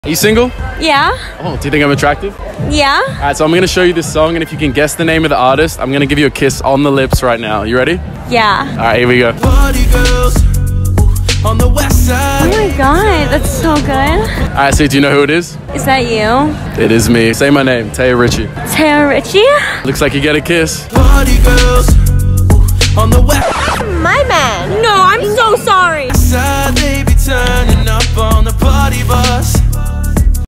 Are you single? Yeah. Oh, do you think I'm attractive? Yeah. All right, so I'm gonna show you this song, and if you can guess the name of the artist, I'm gonna give you a kiss on the lips right now. You ready? Yeah. All right, here we go. Party girls on the west side. Oh my god, that's so good. All right, so do you know who it is? Is that you? It is me. Say my name, Taya Richie. Taya Richie? Looks like you get a kiss. Party girls